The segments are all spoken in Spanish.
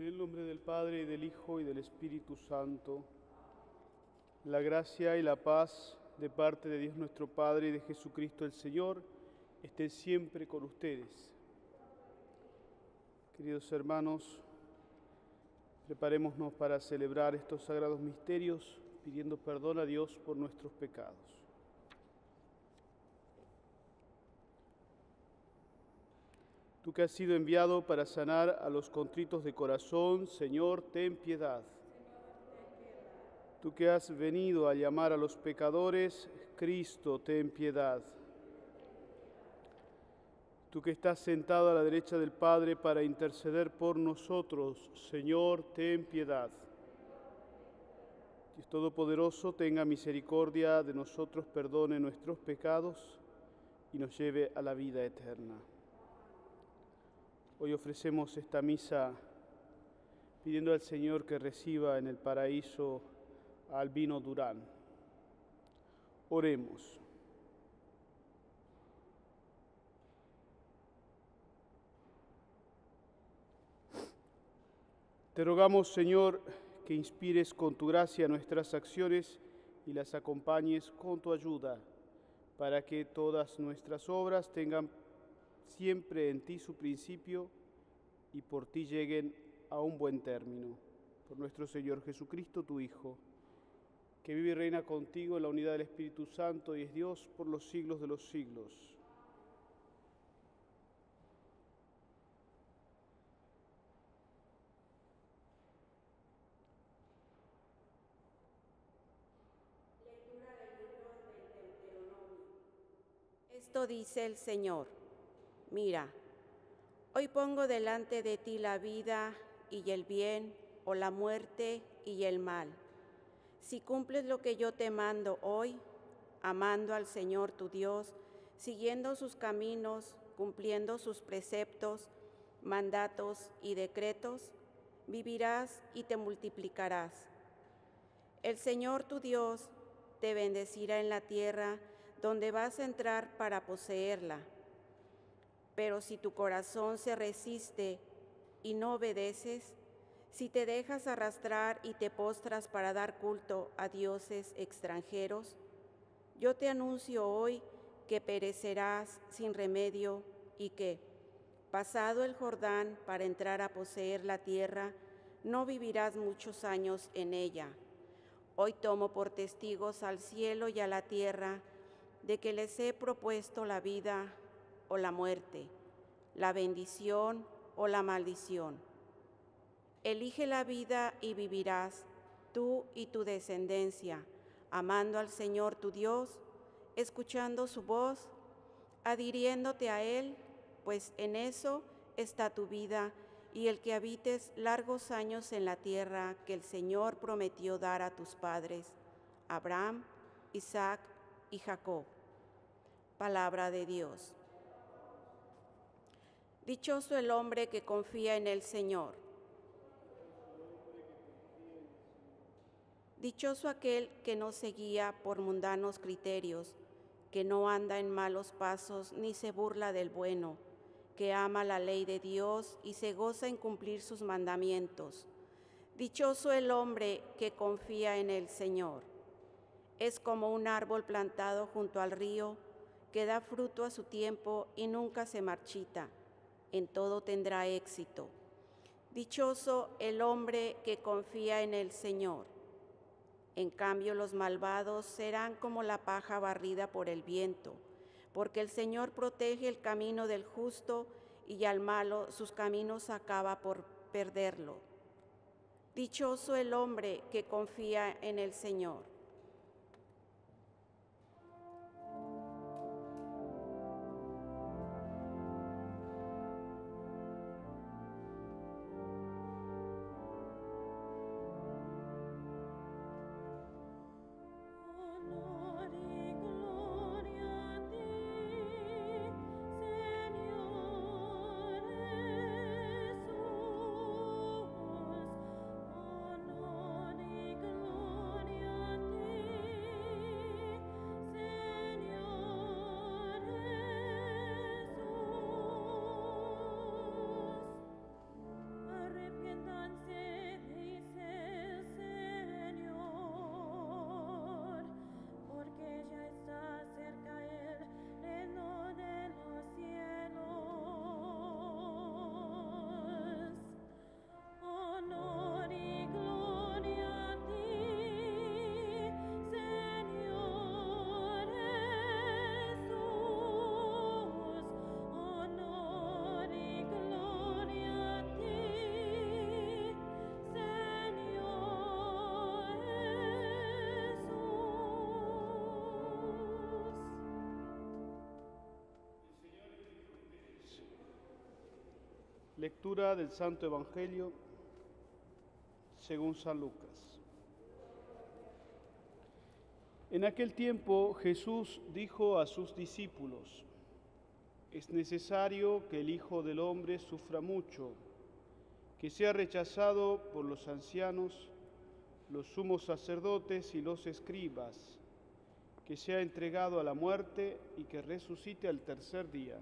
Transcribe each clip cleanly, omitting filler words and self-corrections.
En el nombre del Padre, y del Hijo, y del Espíritu Santo, la gracia y la paz de parte de Dios nuestro Padre y de Jesucristo el Señor, estén siempre con ustedes. Queridos hermanos, preparémonos para celebrar estos sagrados misterios, pidiendo perdón a Dios por nuestros pecados. Tú que has sido enviado para sanar a los contritos de corazón, Señor, ten piedad. Tú que has venido a llamar a los pecadores, Cristo, ten piedad. Tú que estás sentado a la derecha del Padre para interceder por nosotros, Señor, ten piedad. Dios Todopoderoso, tenga misericordia de nosotros, perdone nuestros pecados y nos lleve a la vida eterna. Hoy ofrecemos esta misa pidiendo al Señor que reciba en el paraíso a Albino Durán. Oremos. Te rogamos, Señor, que inspires con tu gracia nuestras acciones y las acompañes con tu ayuda, para que todas nuestras obras tengan siempre en ti su principio y por ti lleguen a un buen término. Por nuestro Señor Jesucristo, tu Hijo, que vive y reina contigo en la unidad del Espíritu Santo y es Dios por los siglos de los siglos. Lectura del libro del Deuteronomio. Esto dice el Señor: Mira, hoy pongo delante de ti la vida y el bien, o la muerte y el mal. Si cumples lo que yo te mando hoy, amando al Señor tu Dios, siguiendo sus caminos, cumpliendo sus preceptos, mandatos y decretos, vivirás y te multiplicarás. El Señor tu Dios te bendecirá en la tierra donde vas a entrar para poseerla. Pero si tu corazón se resiste y no obedeces, si te dejas arrastrar y te postras para dar culto a dioses extranjeros, yo te anuncio hoy que perecerás sin remedio y que, pasado el Jordán para entrar a poseer la tierra, no vivirás muchos años en ella. Hoy tomo por testigos al cielo y a la tierra de que les he propuesto la vida o la muerte, la bendición o la maldición. Elige la vida y vivirás, tú y tu descendencia, amando al Señor tu Dios, escuchando su voz, adhiriéndote a Él, pues en eso está tu vida y el que habites largos años en la tierra que el Señor prometió dar a tus padres, Abraham, Isaac y Jacob. Palabra de Dios. Dichoso el hombre que confía en el Señor. Dichoso aquel que no se guía por mundanos criterios, que no anda en malos pasos ni se burla del bueno, que ama la ley de Dios y se goza en cumplir sus mandamientos. Dichoso el hombre que confía en el Señor. Es como un árbol plantado junto al río, que da fruto a su tiempo y nunca se marchita. En todo tendrá éxito. Dichoso el hombre que confía en el Señor. En cambio, los malvados serán como la paja barrida por el viento, porque el Señor protege el camino del justo y al malo sus caminos acaba por perderlo. Dichoso el hombre que confía en el Señor. Lectura del Santo Evangelio según San Lucas. En aquel tiempo Jesús dijo a sus discípulos: es necesario que el Hijo del Hombre sufra mucho, que sea rechazado por los ancianos, los sumos sacerdotes y los escribas, que sea entregado a la muerte y que resucite al tercer día.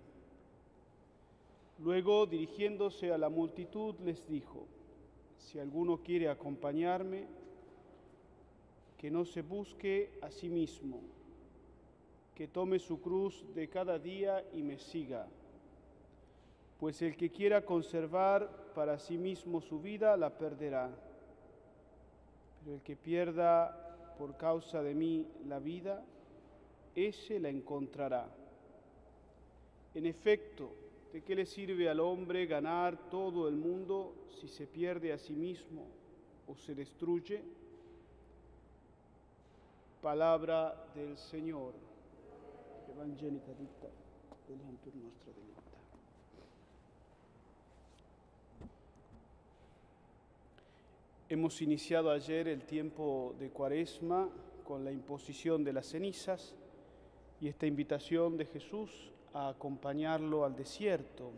Luego, dirigiéndose a la multitud, les dijo: si alguno quiere acompañarme, que no se busque a sí mismo, que tome su cruz de cada día y me siga. Pues el que quiera conservar para sí mismo su vida, la perderá. Pero el que pierda por causa de mí la vida, ese la encontrará. En efecto, ¿de qué le sirve al hombre ganar todo el mundo si se pierde a sí mismo o se destruye? Palabra del Señor. Evangelika dicta, deligentur nostra delicta. Hemos iniciado ayer el tiempo de Cuaresma con la imposición de las cenizas y esta invitación de Jesús a acompañarlo al desierto,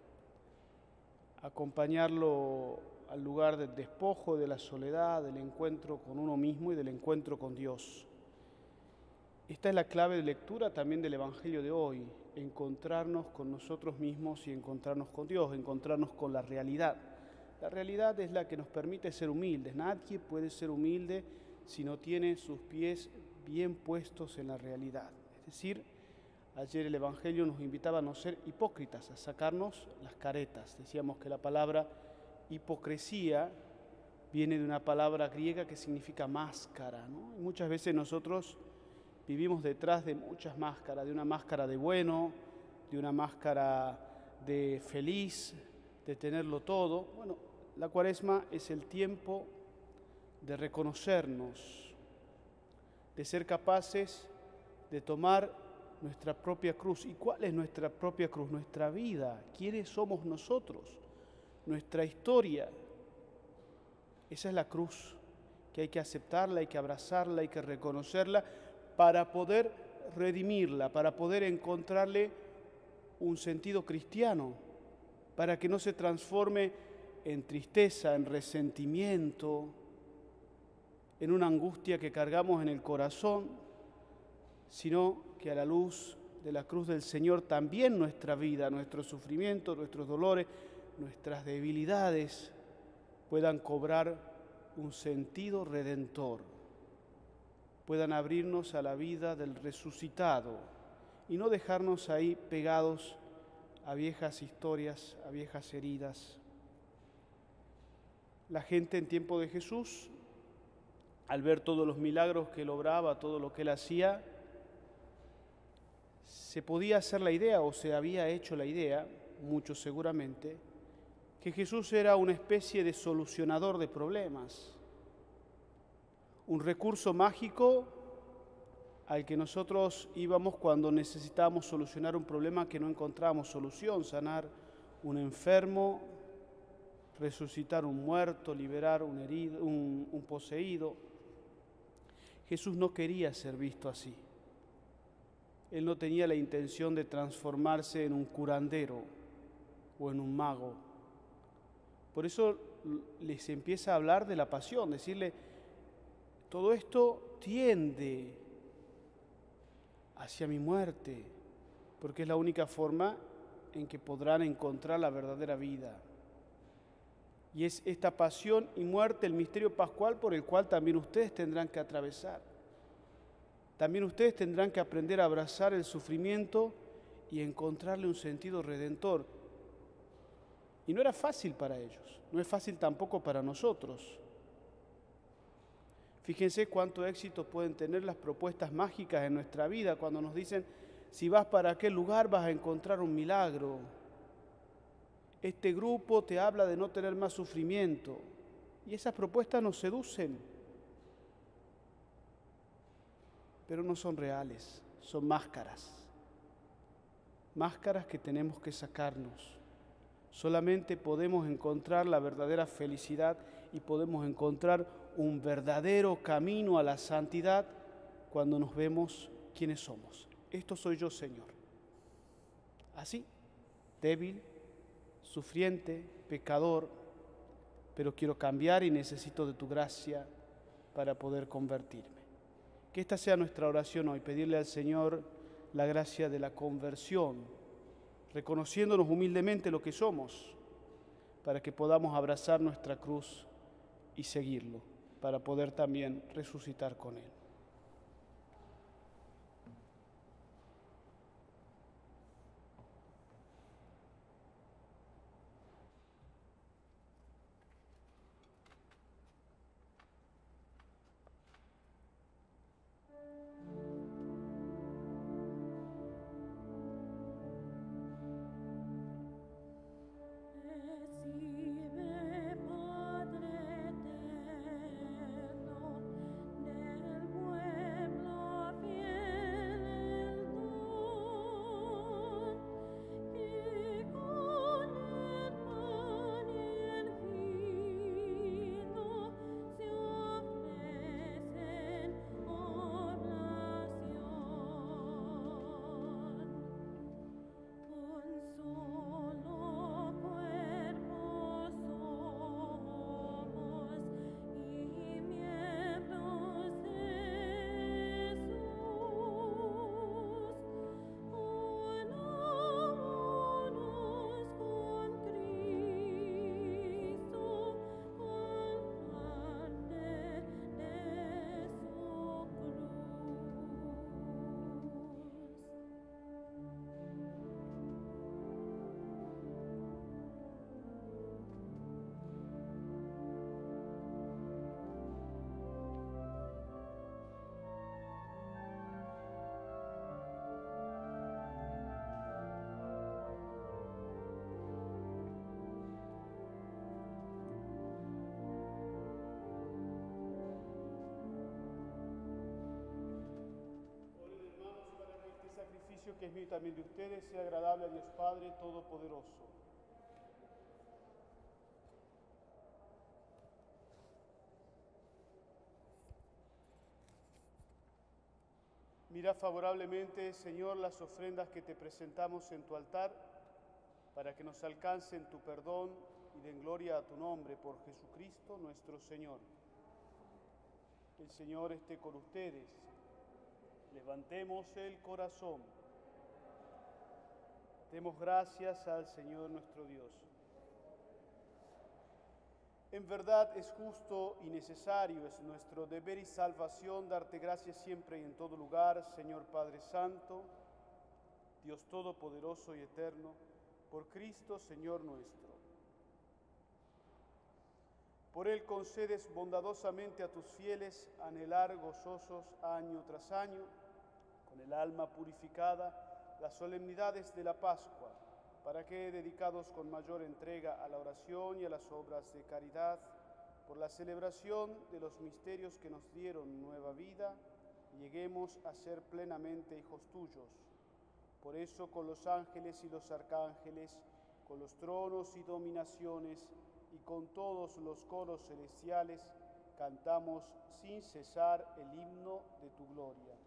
a acompañarlo al lugar del despojo, de la soledad, del encuentro con uno mismo y del encuentro con Dios. Esta es la clave de lectura también del Evangelio de hoy: encontrarnos con nosotros mismos y encontrarnos con Dios, encontrarnos con la realidad. La realidad es la que nos permite ser humildes. Nadie puede ser humilde si no tiene sus pies bien puestos en la realidad. Es decir, ayer el Evangelio nos invitaba a no ser hipócritas, a sacarnos las caretas. Decíamos que la palabra hipocresía viene de una palabra griega que significa máscara, ¿no? Y muchas veces nosotros vivimos detrás de muchas máscaras, de una máscara de bueno, de una máscara de feliz, de tenerlo todo. Bueno, la Cuaresma es el tiempo de reconocernos, de ser capaces de tomar nuestra propia cruz. ¿Y cuál es nuestra propia cruz? Nuestra vida. ¿Quiénes somos nosotros? Nuestra historia. Esa es la cruz, que hay que aceptarla, hay que abrazarla, hay que reconocerla para poder redimirla, para poder encontrarle un sentido cristiano, para que no se transforme en tristeza, en resentimiento, en una angustia que cargamos en el corazón, sino que a la luz de la cruz del Señor también nuestra vida, nuestros sufrimientos, nuestros dolores, nuestras debilidades puedan cobrar un sentido redentor, puedan abrirnos a la vida del resucitado y no dejarnos ahí pegados a viejas historias, a viejas heridas. La gente en tiempo de Jesús, al ver todos los milagros que él obraba, todo lo que él hacía, se podía hacer la idea, o se había hecho la idea, muchos seguramente, que Jesús era una especie de solucionador de problemas, un recurso mágico al que nosotros íbamos cuando necesitábamos solucionar un problema que no encontrábamos solución, sanar un enfermo, resucitar un muerto, liberar un herido, un poseído. Jesús no quería ser visto así. Él no tenía la intención de transformarse en un curandero o en un mago. Por eso les empieza a hablar de la pasión, decirle: todo esto tiende hacia mi muerte, porque es la única forma en que podrán encontrar la verdadera vida. Y es esta pasión y muerte el misterio pascual por el cual también ustedes tendrán que atravesar. También ustedes tendrán que aprender a abrazar el sufrimiento y encontrarle un sentido redentor. Y no era fácil para ellos, no es fácil tampoco para nosotros. Fíjense cuánto éxito pueden tener las propuestas mágicas en nuestra vida cuando nos dicen: si vas para aquel lugar vas a encontrar un milagro. Este grupo te habla de no tener más sufrimiento. Y esas propuestas nos seducen, pero no son reales, son máscaras. Máscaras que tenemos que sacarnos. Solamente podemos encontrar la verdadera felicidad y podemos encontrar un verdadero camino a la santidad cuando nos vemos quiénes somos. Esto soy yo, Señor. Así, débil, sufriente, pecador, pero quiero cambiar y necesito de tu gracia para poder convertirme. Que esta sea nuestra oración hoy, pedirle al Señor la gracia de la conversión, reconociéndonos humildemente lo que somos, para que podamos abrazar nuestra cruz y seguirlo, para poder también resucitar con Él. Que es mío y también de ustedes, sea agradable a Dios Padre Todopoderoso. Mira favorablemente, Señor, las ofrendas que te presentamos en tu altar, para que nos alcancen tu perdón y den gloria a tu nombre por Jesucristo nuestro Señor. El Señor esté con ustedes. Levantemos el corazón. Demos gracias al Señor nuestro Dios. En verdad es justo y necesario, es nuestro deber y salvación darte gracias siempre y en todo lugar, Señor Padre Santo, Dios Todopoderoso y Eterno, por Cristo, Señor nuestro. Por Él concedes bondadosamente a tus fieles anhelar gozosos año tras año, con el alma purificada, las solemnidades de la Pascua, para que, dedicados con mayor entrega a la oración y a las obras de caridad, por la celebración de los misterios que nos dieron nueva vida, lleguemos a ser plenamente hijos tuyos. Por eso, con los ángeles y los arcángeles, con los tronos y dominaciones, y con todos los coros celestiales, cantamos sin cesar el himno de tu gloria.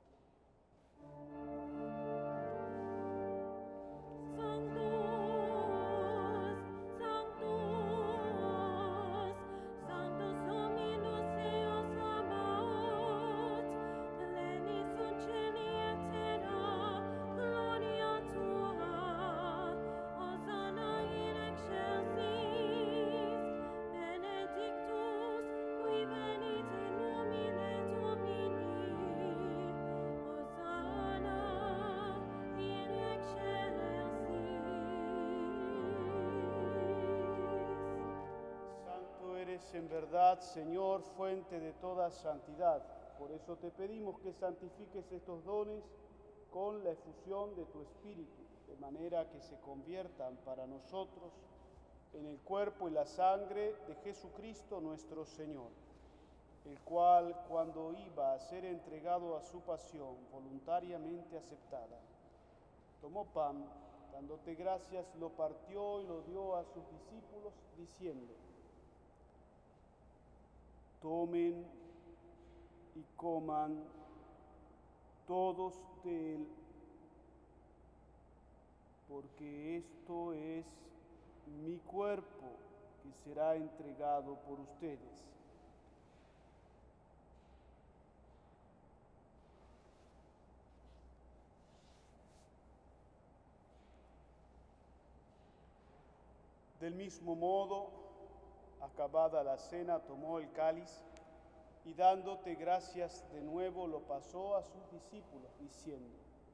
En verdad, Señor, fuente de toda santidad. Por eso te pedimos que santifiques estos dones con la efusión de tu Espíritu, de manera que se conviertan para nosotros en el cuerpo y la sangre de Jesucristo nuestro Señor, el cual, cuando iba a ser entregado a su pasión voluntariamente aceptada, tomó pan, Dándote gracias, lo partió y lo dio a sus discípulos, diciendo: tomen y coman todos de él, porque esto es mi cuerpo que será entregado por ustedes. Del mismo modo, acabada la cena, tomó el cáliz y dándote gracias de nuevo lo pasó a sus discípulos, diciendo: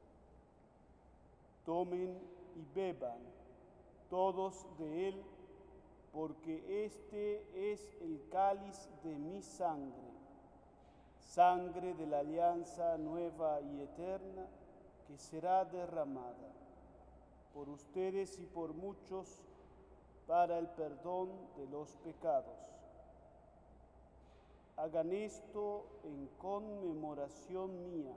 tomen y beban todos de él, porque este es el cáliz de mi sangre, sangre de la alianza nueva y eterna, que será derramada por ustedes y por muchos para el perdón de los pecados. Hagan esto en conmemoración mía.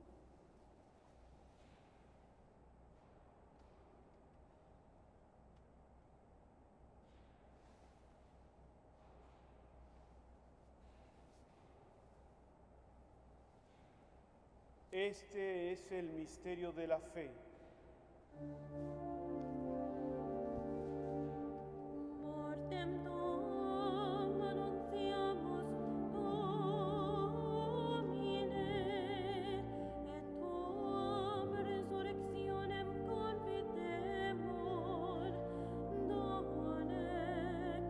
Este es el misterio de la fe. Mortem tuum annunciamus Domine, et tuum resurrectionem confitemur, donec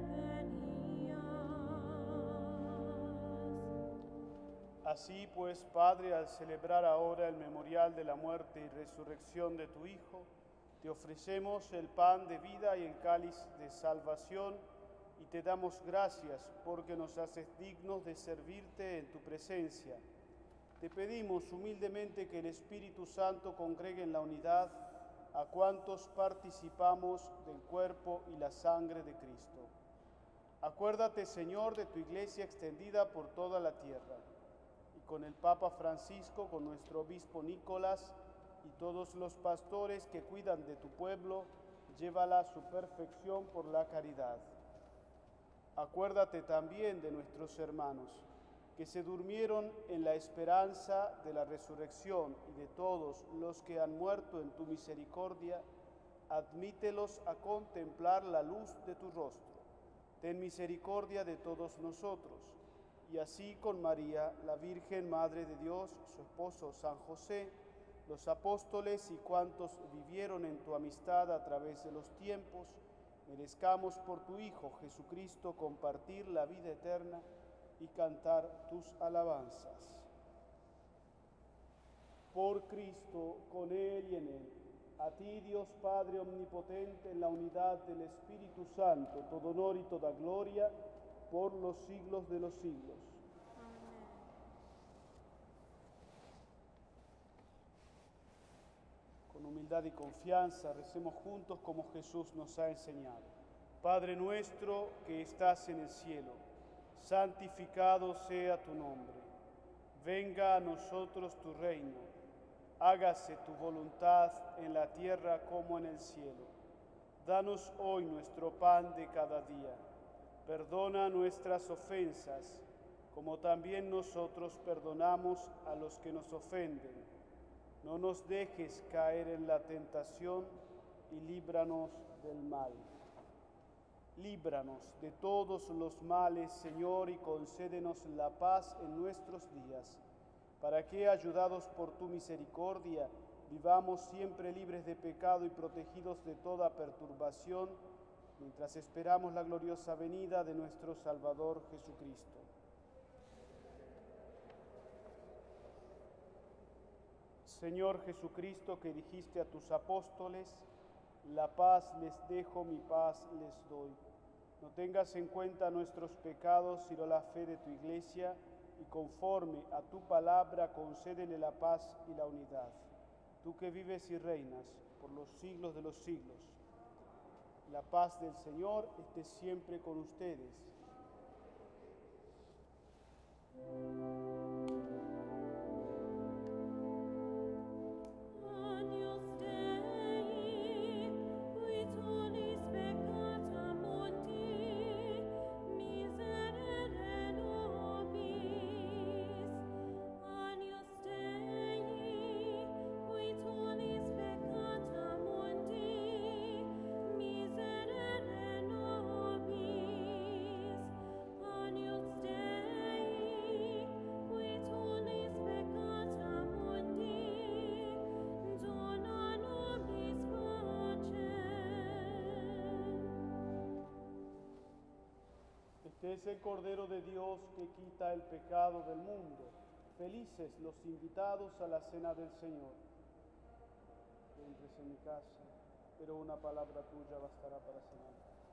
venias. Así pues, Padre, al celebrar ahora el memorial de la muerte y resurrección de tu Hijo, te ofrecemos el pan de vida y el cáliz de salvación, y te damos gracias porque nos haces dignos de servirte en tu presencia. Te pedimos humildemente que el Espíritu Santo congregue en la unidad a cuantos participamos del cuerpo y la sangre de Cristo. Acuérdate, Señor, de tu iglesia extendida por toda la tierra, y con el Papa Francisco, con nuestro obispo Nicolás, y todos los pastores que cuidan de tu pueblo, llévala a su perfección por la caridad. Acuérdate también de nuestros hermanos, que se durmieron en la esperanza de la resurrección, y de todos los que han muerto en tu misericordia, admítelos a contemplar la luz de tu rostro. Ten misericordia de todos nosotros, y así con María, la Virgen Madre de Dios, su esposo San José, los apóstoles y cuantos vivieron en tu amistad a través de los tiempos, merezcamos por tu Hijo Jesucristo compartir la vida eterna y cantar tus alabanzas. Por Cristo, con Él y en Él, a ti, Dios Padre omnipotente, en la unidad del Espíritu Santo, todo honor y toda gloria, por los siglos de los siglos. Con humildad y confianza recemos juntos como Jesús nos ha enseñado. Padre nuestro que estás en el cielo, santificado sea tu nombre. Venga a nosotros tu reino. Hágase tu voluntad en la tierra como en el cielo. Danos hoy nuestro pan de cada día. Perdona nuestras ofensas, como también nosotros perdonamos a los que nos ofenden. No nos dejes caer en la tentación y líbranos del mal. Líbranos de todos los males, Señor, y concédenos la paz en nuestros días, para que, ayudados por tu misericordia, vivamos siempre libres de pecado y protegidos de toda perturbación, mientras esperamos la gloriosa venida de nuestro Salvador Jesucristo. Señor Jesucristo, que dijiste a tus apóstoles: la paz les dejo, mi paz les doy. No tengas en cuenta nuestros pecados, sino la fe de tu Iglesia, y conforme a tu palabra concédele la paz y la unidad. Tú que vives y reinas por los siglos de los siglos. La paz del Señor esté siempre con ustedes. Agnus Dei, Este es el Cordero de Dios que quita el pecado del mundo. Felices los invitados a la cena del Señor. Que entres en mi casa, pero una palabra tuya bastará para cenar.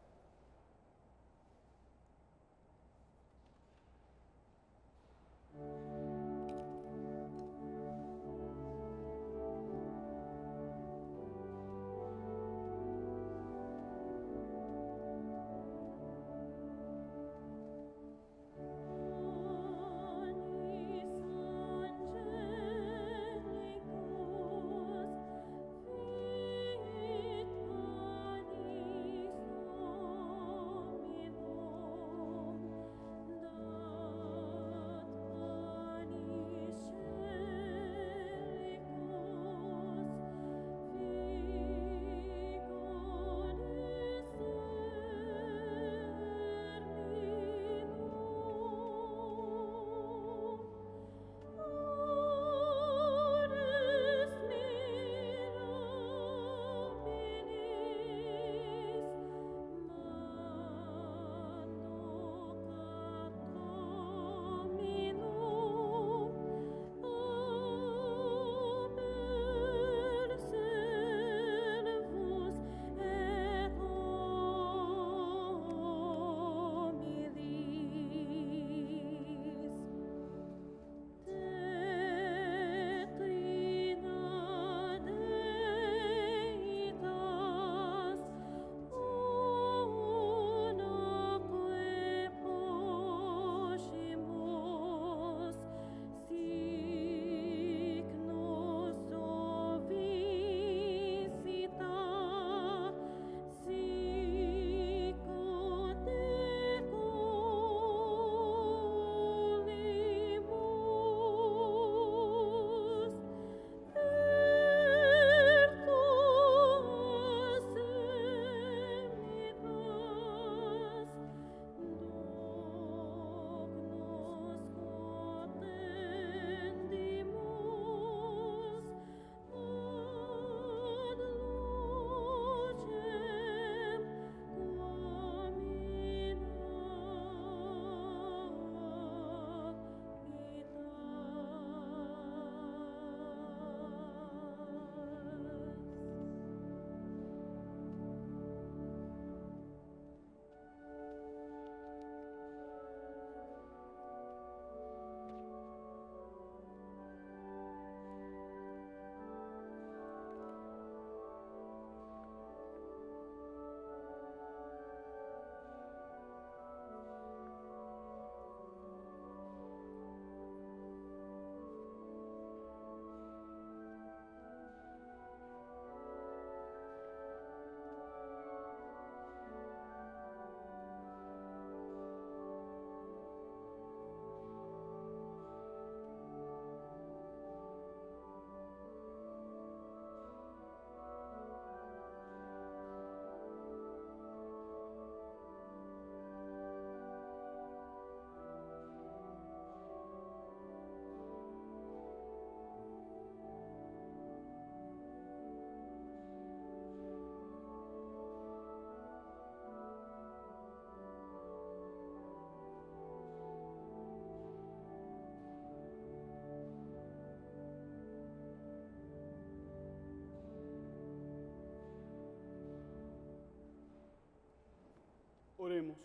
Oremos.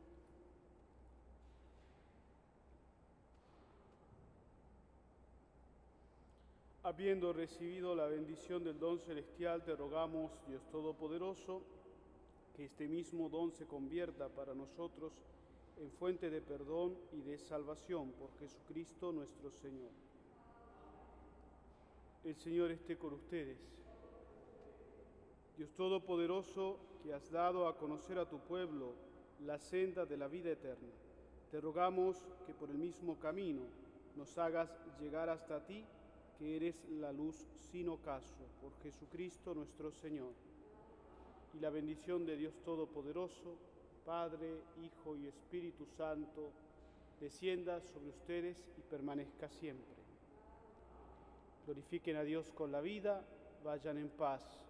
Habiendo recibido la bendición del don celestial, te rogamos, Dios Todopoderoso, que este mismo don se convierta para nosotros en fuente de perdón y de salvación por Jesucristo nuestro Señor. El Señor esté con ustedes. Dios Todopoderoso, que has dado a conocer a tu pueblo la senda de la vida eterna, te rogamos que por el mismo camino nos hagas llegar hasta ti, que eres la luz sin ocaso, por Jesucristo nuestro Señor. Y la bendición de Dios Todopoderoso, Padre, Hijo y Espíritu Santo, descienda sobre ustedes y permanezca siempre. Glorifiquen a Dios con la vida, vayan en paz.